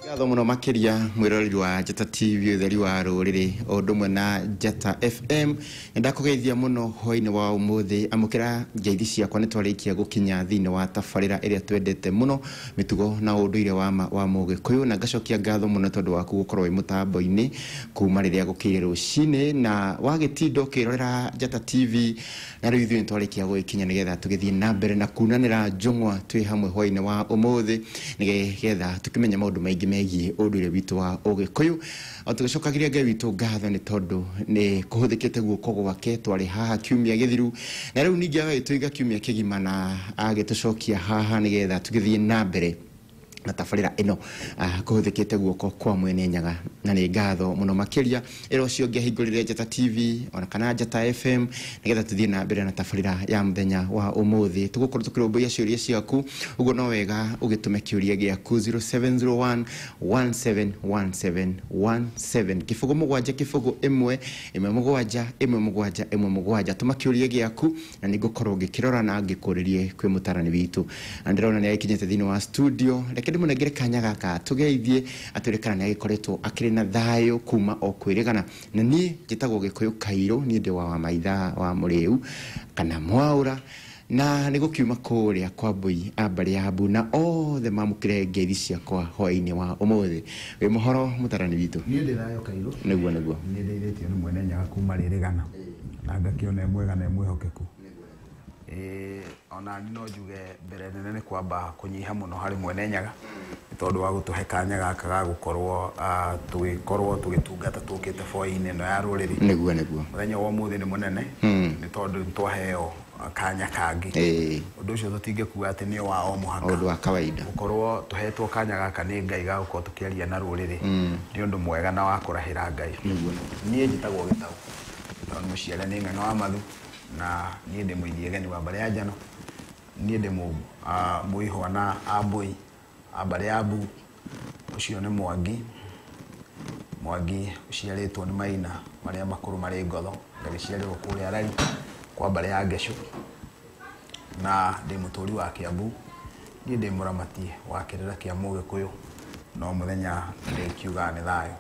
Ngatho muno makiria mwiroreri wa Njata TV utheri wa ruriri ondumwe na Njata FM ndakugeithia muno hoini wa umuthi amukira ngeithi ciakwa nitwarikia gukinya thini wa tafarira iria twendete muno mitugo na unduire wa mugikuyu na ngacokia ngatho muno tondu waku gukorwo wi mutambo-ini kuma riria gukire rucini na wagitindo kirorera Njata TV na riu ithuĩ nitwarikia gukinya nigetha tugithie na mbere na kunanira njung'wa twi hamwe hoini wa umuthi nigetha tukimenya maundu maingi megie unduire witu wa ugikuyu tugicokagiria Ngai witu ngatho ni tondu ni kuhuthikite guoko gwake twari haha kiumia githiru na riu ningi agituiga kiumia kigima na agitucokia haha nigetha tugithie na mbere na tafarira ino kuhuthikite guoko kwa mwene nyaga na ni ngatho muno makiria ero cio ngehingurire Njata TV ona kana Njata FM nigetha tuthie na mbere na tafarira ya muthenya wa umuthi tugukorwo tukirumburia ciuria ciaku uguo no wega ugitume kiuria giaku 0701 171717 kifugo mugwanja kifugo imwe mugwanja mugwanja tuma kiuria giaku na nigukorwo ngikirora na ngikuririe kwi mutarani witu ndirona ni akinyete thini wa studio rekedi munegere kanya gaka tugeithie aturikana ni agikoretwo akiri na thayo kuma o kwirigana na ni njitagwo Gikuyu Kairo ni ndi wa maitha wa Muriu kana Mwaura na nigukiuma kuria kwa Mbui abari ya Mbu na othe mamukire ngeithi ciakwa hoini wa umuthi wi muhoro mutarani witu ni ndi thayo Kairo niguo ni ndeithitio ni mwene nyaga kuma ririgana na ngakiona mwega na mwihokeku ona ni no njuge mbere nene ni kwamba kunyiha muno hari mwene nyaga tondu wa gutuhe kanya gaka ga gukorwo tugitungata tukite foini no ya ruriri niguo muthenya wa umuthi ni munene ni tondu twaheo kanya kangi undu ucio tutingekuga ati ni wa o muhaka undu wa kawaida gukorwo tuhetwo kanya gaka ni Ngai ga gukorwo tukiaria na ruriri ni undu mwega na wa kurahira Ngai ni njitagwo Gitau tondu muciare ni ng'ano wa mathu na ni ndi muithie geni wa mbare ya Njano ni ndi muihwa na Ambui abare ya Mbu ucio ni Mwangi uciaritwo ni Maina maria makuru mari Ngotho ngagiciarirwo kuria Rari kwa mbare ya Ngeshu na ndi muturi wa Kiambu ni ndi muramati wa kirira kia Mugikuyu no muthenya ndi kiuga ni thayo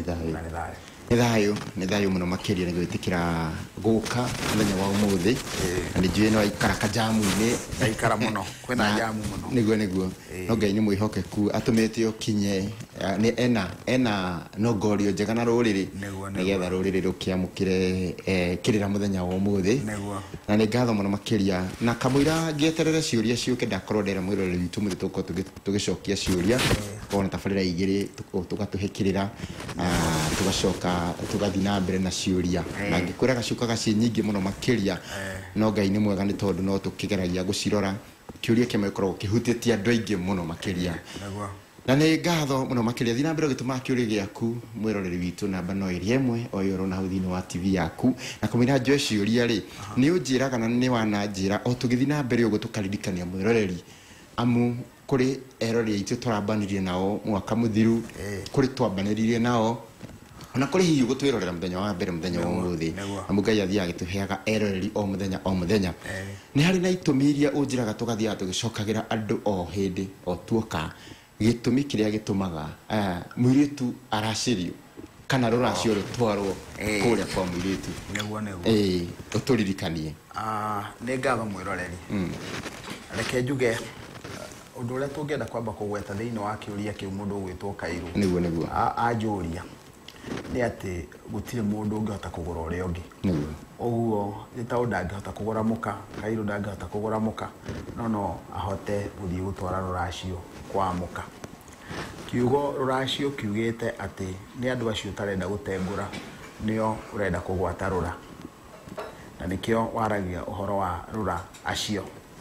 ni thayo muno makiria nigwitikira guka muthenya wa umuthi na njui no aikara kajamu-ini aikara muno kwina jamu muno niguo no Ngai ni mwihokeku atumite okinye ni ena nogorio njega na ruriri nigetha ruriri rukiamukire kirira muthenya wa umuthi na ni ngatho muno makiria na kamwira ngieterere ciuria ciuke ndakorwo ndera mwiroreri witu muthi tugicokia ciuria kona tafarira igiri tugatuhikirira tugacoka tugathi na mbere na ciuria na ngikwira gacuka gaci nyingi muno makiria no Ngai ni mwega ni tondu no tukigeragia gucirora kiuria kimwe korwo kihutĩtie andu aingi muno makiria na ni ngatho muno makiria thina mbere gituma kiuria giaku mwiroreri witu namba no iri ĩmwe o yoro na thini wa TV yaku na kumira njoe ciuria ri ni unjiraga na ni wananjira o tugithi na mbere ugo tukaririkania mwiroreri amu kuri erori aitu turabanirie nao mwaka muthiru kuri twabanirie nao ona kuri hiyo gutwirorera muthenya wa mbere muthenya wa umuthi amu Ngai athia agituheaga eroreri o muthenya ni hari na itumiria unjiraga tugathia tugicokagira andu o hindi o tuoka gitumi kiria gitumaga mwiritu aracirio kana ruracio rutwarwo kuria kwa mwiritu niguo uturirikanie ni ngatho mwiroreri reke njuge undu uria tungienda kwamba kugweta thiini wa kiuria kiu mundu gwitwo Kairo niguo anjuria ni ati gutire mundu ungihota kugura uria ungi uguo Gitau ndangihota kugura muka Kairo ndangihota kugura muka no ahote guthii gutwara ruracio kwa muka kiugo ruracio kiugite ati ni andu acio tarenda gutengura nio urenda kugwata rura na nikio waragia uhoro wa rura acio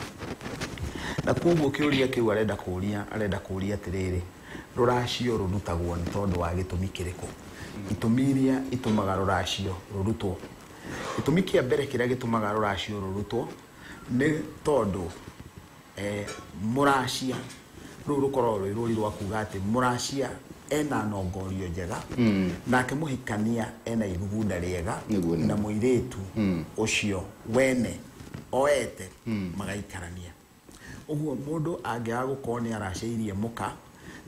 na kuguo kiuria kiu arenda kuria atiriri ruracio rurutagwo ni tondu wa gitumi kiriko itumiria itumaga ruracio rurutwo itumi kia mbere kiria gitumaga ruracio rurutwo ni tondu muracia rukorwo ruri rwa kuga ati muracia ena nongorio njega nake muhikania ena irugunda riega na muiritu ucio wene oete magaikarania uguo mundu angiaga gukorwo ni araceirie muka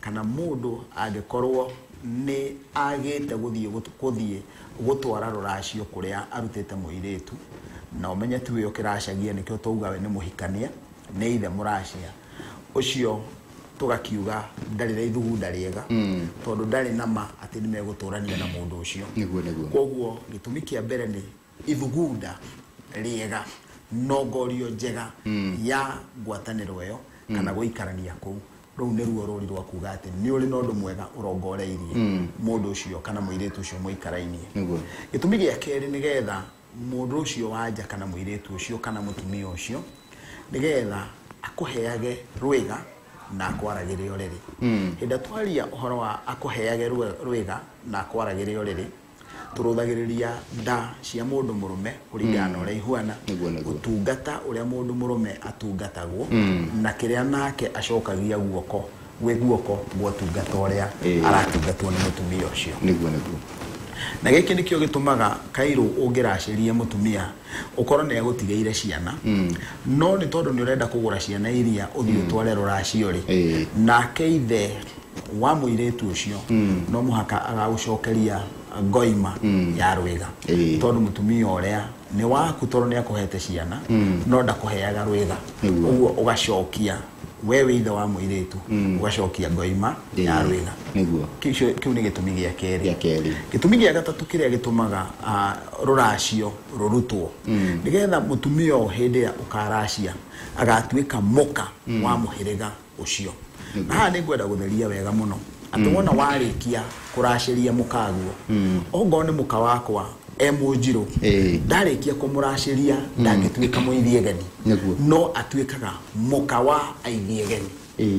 kana mundu angekorwo ni agite guthie gutwara ruracio kuria arutite muiretu na umenye tu yo kiracagia nikyo tuuga we ni muhikania ni ithe muracia ucio tugakiuga ndari na ithugunda riega tondu ndari nama ati ni meguturania na mundu ucio niguo koguo gitumi kia mbere ni ithugunda riega nogorio njega ya ngwataniro yo kana guikarania kuu rau ni ruo ruri rwa kuga ati ni uri no ndu mwega urongoreirie mundu ucio kana muiretu ucio muikarainie gitumi gia keri ni getha mundu ucio wanja kana muiretu ucio kana mutumia ucio ni getha akuheage rwiga na akwaragire orere hinda twaria uhoro wa akuheage rwiga na akwaragire orere turuthagiriria nda cia mundu murume kuringana uria ihuana utungata uria mundu murume atungatagwo na kiria nake acokagia guoko gwe guoko gwatungata uria aratungatwo ni mutumia ucio niguo na giki nikio gitumaga Kairu ungiracirie mutumia ukorwo ni agutigeire ciana no ni tondu ni urenda kugura ciana iria uthio tware ruracio ri na keithe wa muiretu ucio no muhaka agagucokeria ngoima ya rwiga tondu mutumia uria ni waku tondu ni akuhete ciana no ndakuheaga rwiga uguo ugacokia wewe ithe wa muiretu ugacokia ngoima ya rwiga niguo kiu ni gitumi gia keri gitumi gia gatatu kiria gitumaga ruracio rurutwo nigetha mutumia o hindi ya ukaracia agatuika muka wa muhiriga ucio na ni ngwenda gutheria wega muno ati wona warikia kuraciria mukaguo ongo ni muka wakwa emujiro ndarikia kumuraciria ndangituika muithiegeni no atuikaga muka wa aithiegeni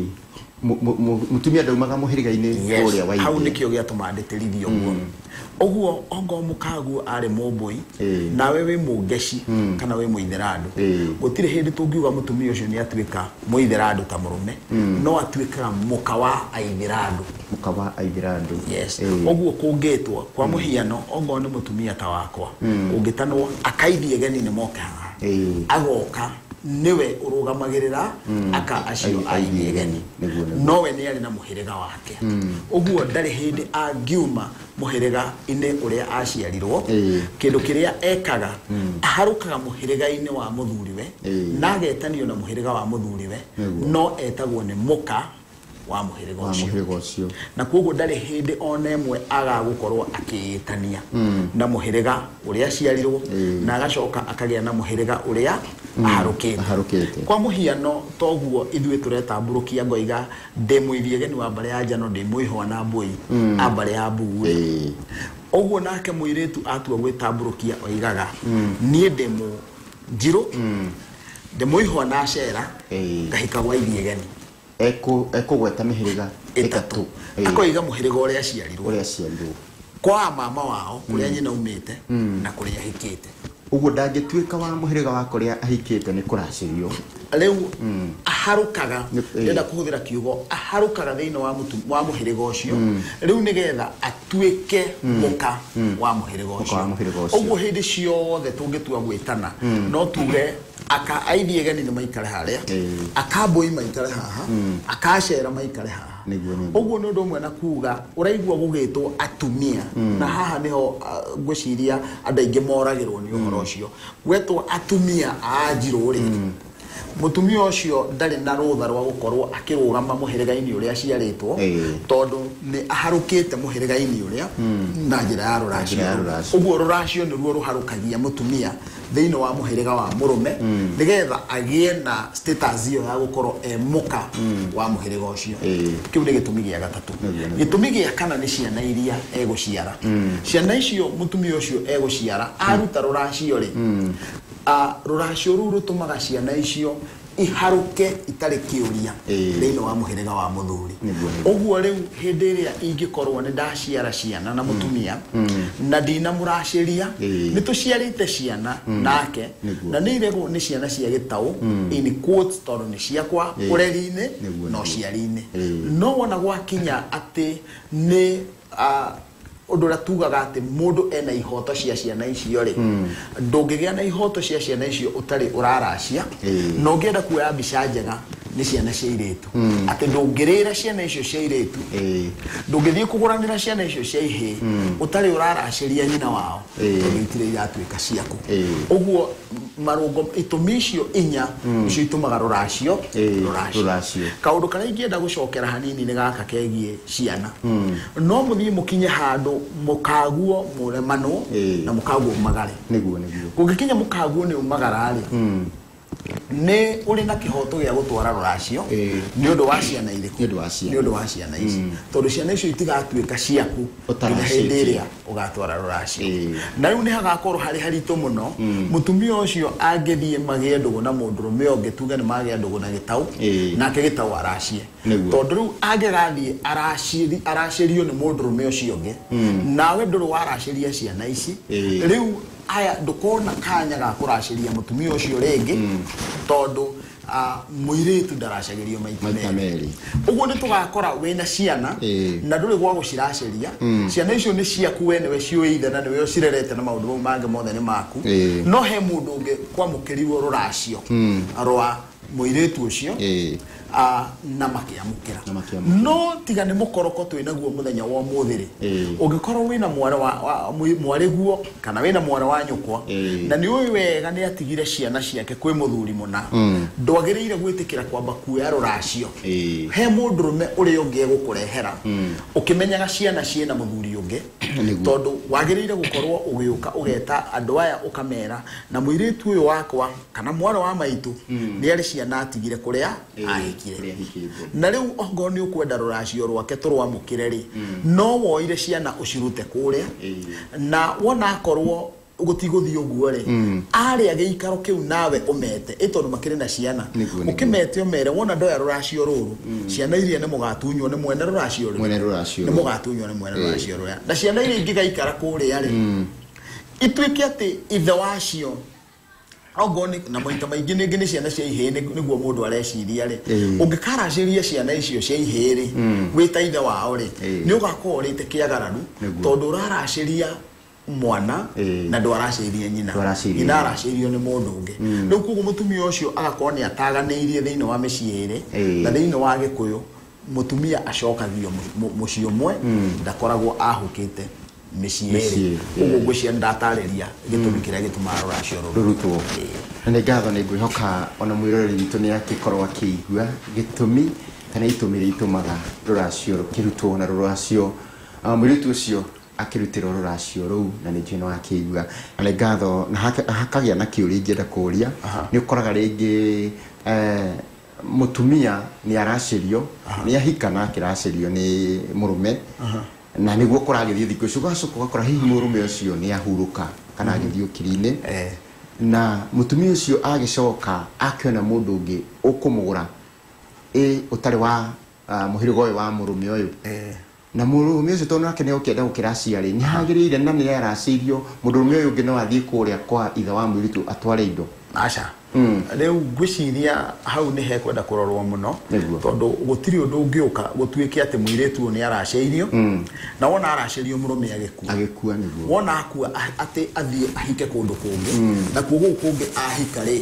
mutumia ndaumaga muhiriga-ini uria wa hau nikio giatumanditirithio uguo ongo mukaguo ari mumbui na wewe mungeci kana we muitheradu gutire hindi tungiuga mutumia ucio ni atuika muitheradu ta murume no atuikaga muka wa aitheradu yes uguo kungitwa kwa muhiano ongo ni mutumia ta wakwa ungitanwo akaithiegeni ni mokaga agoka niwe urugamagirira aka acio aithiegeni nowe ni ari na muhiriga wake uguo ndari hindi angiuma muhiriga ine uria aciarirwo kindu kiria ekaga aharukaga muhiriga-ini wa muthuriwe na agetanio na muhiriga wa muthuriwe no etagwo ni muka wa muhiriga ucio na koguo ndari hindi ona emwe agagukorwo akiitania na muhiriga uria aciarirwo na agacoka akagia na muhiriga uria aharukite kwa muhiano toguo ithwe turetamburukia ngoiga ndi muithiegeni wa mbare ya njano ndi muihwa na mbui ambare ya mbuu uguo nake muiretu atua gwitamburukia oigaga nie ndi mu njiro ndi muihwa na cera ngahika gwa ithiegeni gweta mihiriga itatu akoiga muhiriga uria aciarirwo kwa mama wao kuria nyina umite na kuria hikite uguo ndangituika wa muhiriga wa kuria ahikite ni kuracirio riu aharukaga ndenda kuhuthira kiugo aharukaga thiini wa muhiriga ucio riu nigetha atuike muka wa muhiriga ucio uguo hindi ciothe tungitua gwitana no tuge aka aithiegeni ni maikare haria akambui maikare haha akacera maikare haha uguo ni undu umwe na kuga uraigua gugitwo atumia na haha niho ngwiciria andu aingi moragirwo ni uhoro ucio gwetwo atumia a njiro ri mutumia ucio ndari na rutha rwa gukorwo akirugama muhiriga-ini uria aciaritwo tondu ni aharukite muhiriga-ini uria na njira ya ruracio uguo ruracio ni ruo ruharukagia mutumia thiini wa muhiriga wa murume nigetha agie na status iyo ya gukorwo muka wa muhiriga ucio kiu ni gitumi gia gatatu gitumi gia kana ni ciana iria eguciara ciana icio mutumia ucio eguciara aruta ruracio ri ruracio ruru rutumaga ciana icio iharuke itari kiuria thiini wa muhiriga wa muthuri uguo riu hindi iria ingikorwo ni ndaciara ciana na mutumia na ndina muraciria ni tuciarite ciana nake na ni irego ni ciana cia gitau in quotes tondu ni ciakwa ureri-ini no ciari-ini no wona gwakinya ati ni undu ra tugaga ati mundu ena ihoto cia ciana icio ri ndungigia na ihoto cia ciana icio utari uraracia no ngienda kuoya mbica njega nĩ ciana cia iritu atĩ ndũngĩrĩra ciana icio cia iritu ndũngĩthiĩ kũgũranĩra ciana icio cia ihĩ ũtarĩ ũraracĩria nyina wao tondũ itirĩ iratuĩka ciaku ũguo marũngo itũmi icio inya icio itũmaga rũracio kaũndũ karĩa ingĩenda gũcokera hanini nĩ gaka kegiĩ ciana no mũthiĩ mũkinye handũ mũkaguo mũremanwo na mũkaguo umagare kũngĩkinya mũkaguo nĩ umagara-rĩ nĩ ũrĩ na kĩhoto gĩa gũtwara rũracio nĩ ũndũ wa ciana irĩkũ nĩ ũndũ wa ciana ici tondũ ciana icio itigatuĩka ciaku nginya hĩndĩ ĩrĩa ũgatwara rũracio na rĩu nĩ hagakorwo harĩ haritũ mũno mũtumia ũcio angĩthiĩ magĩe ndũgũ na mũndũrũme ũngĩ tuge nĩ magĩa ndũgũ na gĩtaũ nake gĩtaũ aracie tondũ rĩu angĩgathiĩ aracĩrio nĩ mũndũrũme ũcio ũngĩ nawe ndũrĩ waracĩria ciana ici rĩu aya ndukona kanya ga kũracĩria mũtumia ũcio rĩngĩ tondũ mũirĩtu ndaracagĩrio maita merĩ ũguo nĩ tũgakora wĩna ciana na ndũrĩ gwa gũciracĩria ciana icio nĩ ciaku we nĩwe ciũĩithe na nĩwe ũcirerete na maũndũ mau mangĩ mothe nĩ maku no he mũndũ ũngĩ kwamũkĩrirwo rũracio rwa mũirĩtu ũcio na makĩamũkĩra no tiga nĩ mũkoroko twĩnaguo mũthenya wa ũmũthĩ ũngĩkorwo wĩna mwarĩguo kana wĩna mwana wa nyũkwa na nĩ ũĩ wega nĩ atigire ciana ciake kwĩ mũthuri mũna ndwagĩrĩire gwĩtĩkĩra kwamba kuoya rũracio he mũndũrũme ũrĩa ũngĩ egũkũrehera ũkĩmenyaga ciana ciĩna mũthuri ũngĩ tondũ wagĩrĩire gũkorwo ũgĩũka ũgeta andũ aya ũkamera na mũirĩtu ũyũ wakwa kana mwana wa maitũ nĩ arĩ ciana atigire kũrĩa na rĩu ongo nĩ ũkwenda rũracio rwake tũrwamũkĩre rĩ no woire ciana ũcirute kũrĩa na wona akorwo gũtigũthiĩ ũguo rĩ arĩa gĩikaro kĩu nawe ũmete tondũ makĩrĩ na ciana ũkĩmete ũmere wona ndoya rũracio rũrũ ciana iria nĩ mũgatunywo nĩ mwene rũracio rũrũ nĩ mũgatunywo nĩ mwene rũracio rũrũ na ciana iria ingĩ gaikara kũrĩa rĩ ituĩke atĩ ithe wacio ogoni na maita maingĩ nĩ ciana cia ihĩ nĩguo mũndũ areciria rĩ ũngĩkaracĩria ciana icio cia ihĩ rĩ wĩta ithe wao rĩ nĩ ũgakorwo ũrĩte kĩagararu tondũ ũraracĩria mwana na ndwaracĩria nyina aracĩrio nĩ mũndũ ũngĩ rĩu koguo mũtumia ũcio agakorwo nĩ ataganĩirie thĩinĩ wa mĩciĩ ĩrĩ na thĩinĩ wa Gĩkũyũ mũtumia acokagio mũciĩ ũmwe ndakoragwo ahũkĩte mĩciĩ ĩrĩ ũguo ngwĩciria ndatarĩria gĩtũmi kĩrĩa gĩtũmaga rũracio rũrutwo na nĩ ngatho nĩ ngwĩhoka ona mwĩroreri witũ nĩ agĩkorwo akĩigua gĩtũmi kana itũmi iria itũmaga rũracio rũkĩrutwo na rũracio mũirĩtu ũcio akĩrutĩrwo rũracio rũu na nĩ njũĩ nĩ wakĩigua na nĩ ngatho na hakagĩa na kĩũria ingĩenda kũũria nĩ ũkoraga rĩngĩ mũtumia nĩ aracĩrio nĩ ahikana akĩracĩrio nĩ mũrũme na nĩguo kũragĩthiĩ thikũ icio ũgacoka ũgakora hihi mũrũme ũcio nĩ ahurũka kana agĩthiĩ ũkiri-inĩ na mũtumia ũcio agĩcoka akĩona mũndũ ũngĩ ũkũmũgũra ũtarĩ wa mũhĩrĩga ũyũ wa mũrũme ũyũ na mũrũme ũcio tondũ nake nĩ ũkĩenda gũkĩracia rĩ nĩ hagĩrĩire na nĩ aracĩirio mũndũrũme ũyũ ũngĩ no athiĩ kũrĩa kwa ithe wa mũirĩtu atware indo aca rĩu ngwĩciria hau nĩ hekwenda kũrorwo mũno tondũ gũtirĩ ũndũ ũngĩũka gũtuĩke atĩ mũirĩtu ũyũ nĩ aracĩirio na wona aracĩirio mũrũme agĩkua nĩguo wona akua atĩ athiĩ ahike kũndũ kũngĩ na kuo gũkũ kũngĩ ahika rĩ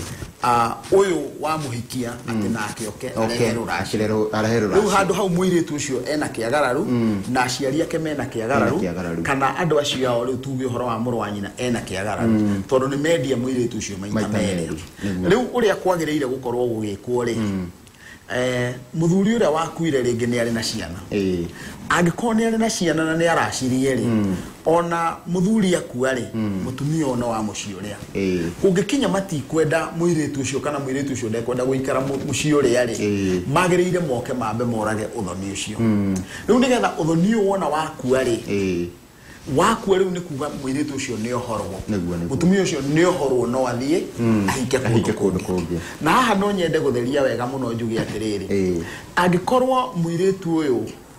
ũyũ wa mũhikia atĩ nake oke arehe rũracio rĩu handũ hau mũirĩtu ũcio ena kĩagararu na aciari ake mena kĩagararu kana andũ acio ao rĩu tuge ũhoro wa mũrũ wa nyina ena kĩagararu tondũ nĩ mendia mũirĩtu ũcio maita merĩ rĩu ũrĩa kwagĩrĩire gũkorwo gũgĩkwo rĩ mũthuri ũrĩa wakuire rĩngĩ nĩ arĩ na ciana angĩkorwo nĩ arĩ na ciana na nĩ aracirie rĩ ona mũthuri akua rĩ mũtumia ona wa mũciĩ ũrĩa kũngĩkinya matikwenda mũirĩtu ũcio kana mũirĩtu ũcio ndekwenda gũikara mũciĩ ũrĩa rĩ magĩrĩire moke mambe morage ũthoni ũcio rĩu nĩgetha ũthoni ũyũ wona wakua rĩ wakua rĩu nĩ kuga mũirĩtu ũcio nĩ ohorwo mũtumia ũcio nĩ ohorwo no athiĩ ahike kũndũ kũngĩ na haha no nyende gũtheria wega mũno njuge atĩrĩrĩ angĩkorwo mũirĩtu ũyũ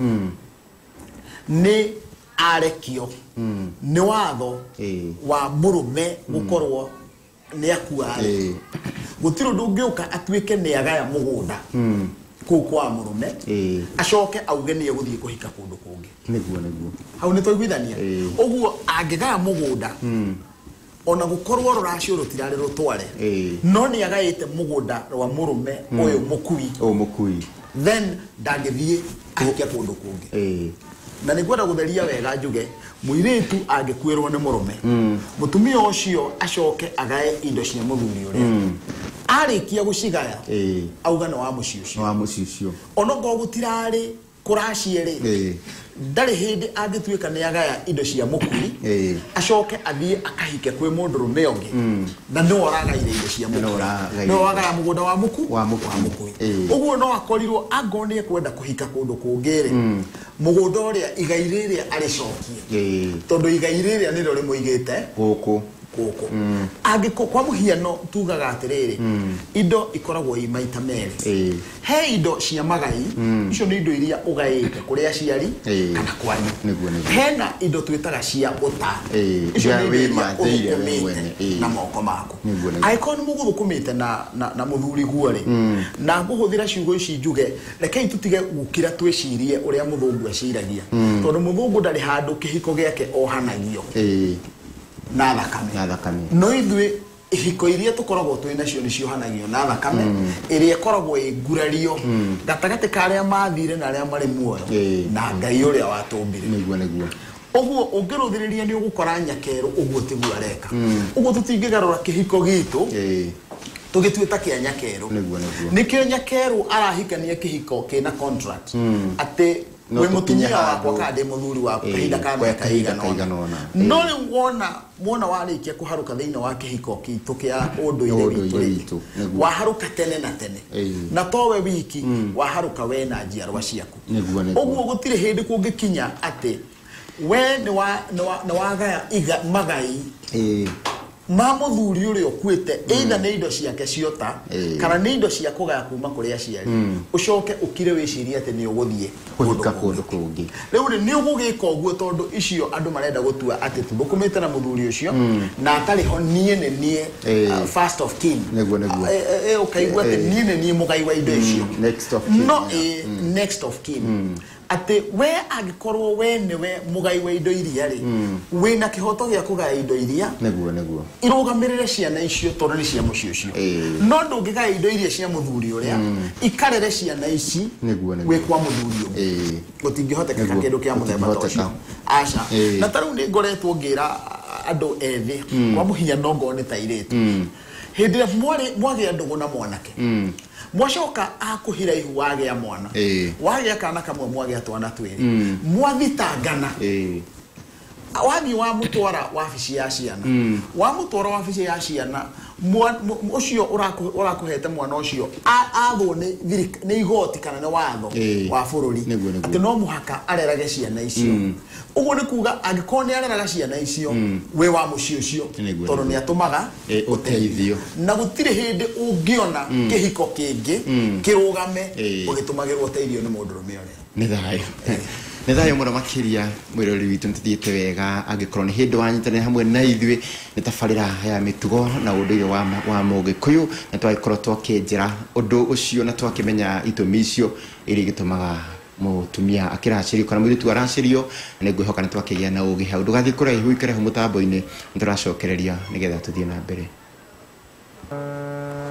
nĩ arekio nĩ watho wa mũrũme gũkorwo nĩ akua gũtirĩ ũndũ ũngĩũka atuĩke nĩ agaya mũgũnda kũu kwa mũrũme acoke auge nĩ egũthiĩ kũhika kũndũ kũngĩ nĩguo hau nĩ twaiguithania ũguo angĩgaya mũgũnda ona gukorwo ruracio rutirari rutware no ni agaite mugunda wa murume uyu mukui then ndangithie ahikia kundu kungi na nigwenda gutheria wega njuge muiritu angikwirwo ni murume mutumia ucio acoke agae indo cia muthuri uria arikia gucigaya auga no wa mucio onongo gutirari kuraciere ndari hindi angituika ni agaya indo cia mukuri acoke athie akahike kwi mundu rume ongi na no oragaire indo cia mukuri no agaya mugunda wa mukuri uguo no akorirwo angone kwenda kuhika kundu kungire mugunda uria igairiria aricokie tondu igairiria niro rimuigite guku angiko kwa muhiano tugaga atiriri indo ikoragwo imaita meri he indo cia magai icio ni indo iria ugaite kuria ciari kana kwanyu hena indo twitaga cia uta icio ni iria na moko maku icon muguthukumite na muthuri guari na nguhuthira ciugo ici njuge rekei tutige gukira twicirie uria muthungu aciragia tondu muthungu ndari handu kihiko giake ohanagio na thakame no ithwe ihiko iria tukoragwo twina cio ni ciohanagio na thakame iria ikoragwo igurario gatagate karia mathire na aria mari muoyo na Ngai uria watumbire niguo uguo ungiruthiriria ni ugukora nyakero uguo tiguo areka uguo tutingigarura kihiko gitu tugituita kia nyakero nikio nyakero arahikania kihiko kina contract ate we mutumia wakwa kandi muthuri wakwa kahinda kana kaigana no wona warikia kuharuka thiina wa kihiko kitu kia unduire witu waharuka tene na tene na towe wiki waharuka we na njiarwa ciaku uguo gutire hindi kungikinya ati we ni wagaya iga magai muthuri uria ukuite either ni indo ciake ciota kana ni indo cia kugaya kuma kuri aciari ucoke ukire wiciria ati ni uguthie kuhika kundu kungi riu ni ugugika uguo tondu icio andu marenda gutua ati thukumite na muthuri ucio na atari ho nie first of kin ukaigua ati nie mugai wa indo icio next of kin ate we agikorwo we niwe mugai wa indo iria ri we na kihoto gia kugaya indo iria neguo irugamirire ciana icio tondu ni cia mucio ucio no ndungigaya indo iria cia muthuri uria ikarere ciana ici we kwa muthuri ucio gutingihoteka kindu kia muthemba tocio aca na taru ni ngoretwo ngira andu ethi kwa muhinya no ngone tairitu hindi mwage ndugu na mwanake mwacoka akuhira ihu wage mwana wage kana kamwe mwage atwana twiri mwathitangana wathi wa mutwara wabici ya ciana wa mutwara wabici ya ciana ucio urakuhete mwana ucio athwo ni igoti kana ni watho wa bururi ati no muhaka arerage ciana icio uguo ni kuga angikoni areraga ciana icio we wa mucio ucio tondu ni atumaga uteithio na gutire hindi ungiona kihiko kingi kirugame ugitumagirwo uteithio ni mundu rume uria ni thayo muno makiria mwirori witu ntithiete wega angikorwo ni hindi wanyitane hamwe na ithwe ni tabarira ya mitugo na unduire wa Mugikuyu na twagikorwo twakinjira undu ucio na twakimenya itumi icio iri gitumaga mutumia akiracirio kana mwiritu aracirio na ngwihoka ni twakigia na ugi hau ndugathi kuraihu ikare hu mutambo-ini nituracokereria nigetha tuthie na mbere